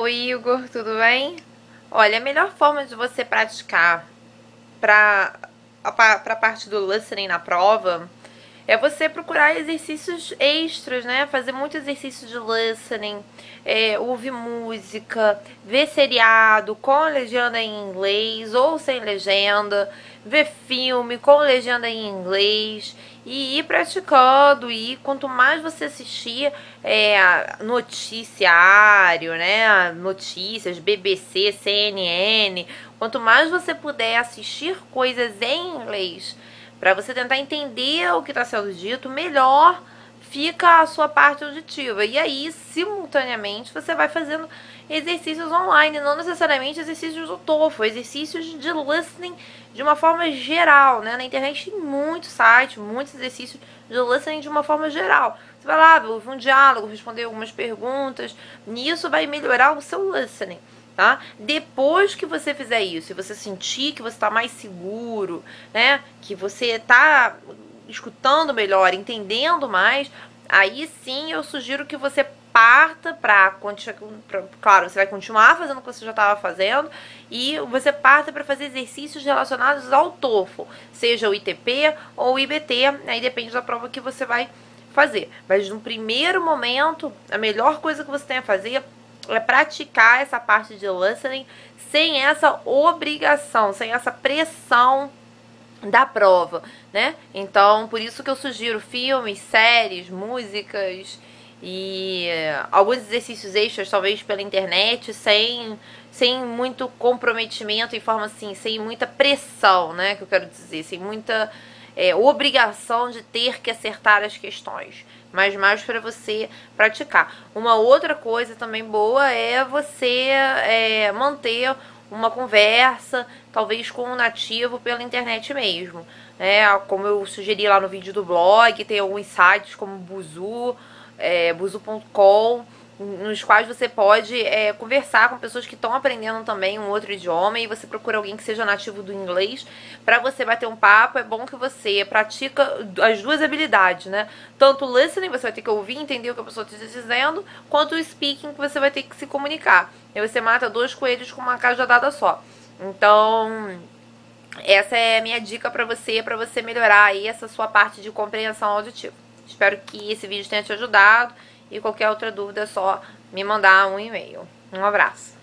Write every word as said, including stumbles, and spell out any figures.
Oi, Igor, tudo bem? Olha, a melhor forma de você praticar para para a parte do listening na prova é você procurar exercícios extras, né? Fazer muito exercício de listening, é, ouvir música, ver seriado com legenda em inglês ou sem legenda, ver filme com legenda em inglês e ir praticando. E quanto mais você assistir é, noticiário, né? Notícias, B B C, C N N, quanto mais você puder assistir coisas em inglês para você tentar entender o que está sendo dito, melhor fica a sua parte auditiva. E aí, simultaneamente, você vai fazendo exercícios online, não necessariamente exercícios do TOEFL, exercícios de listening de uma forma geral, né? Na internet tem muitos sites, muitos exercícios de listening de uma forma geral. Você vai lá, ouvir um diálogo, responder algumas perguntas, e isso vai melhorar o seu listening. Tá? Depois que você fizer isso e você sentir que você está mais seguro, né? Que você está escutando melhor, entendendo mais, aí sim eu sugiro que você parta para, claro, você vai continuar fazendo o que você já estava fazendo e você parta para fazer exercícios relacionados ao TOEFL, seja o I T P ou o I B T, aí depende da prova que você vai fazer. Mas no primeiro momento, a melhor coisa que você tem a fazer é praticar essa parte de listening sem essa obrigação, sem essa pressão da prova, né? Então, por isso que eu sugiro filmes, séries, músicas e alguns exercícios extras, talvez pela internet, sem, sem muito comprometimento, em forma assim, sem muita pressão, né? Que eu quero dizer, sem muita é, obrigação de ter que acertar as questões, mas mais para você praticar. Uma outra coisa também boa é você é, manter uma conversa, talvez com um nativo pela internet mesmo. É, como eu sugeri lá no vídeo do blog, tem alguns sites como Buzu, é, buzu ponto com, nos quais você pode é, conversar com pessoas que estão aprendendo também um outro idioma, e você procura alguém que seja nativo do inglês para você bater um papo. É bom que você pratica as duas habilidades, né? Tanto o listening, você vai ter que ouvir, entender o que a pessoa está dizendo, quanto o speaking, que você vai ter que se comunicar. E você mata dois coelhos com uma cajadada só. Então, essa é a minha dica para você, para você melhorar aí essa sua parte de compreensão auditiva. Espero que esse vídeo tenha te ajudado. E qualquer outra dúvida é só me mandar um e-mail. Um abraço.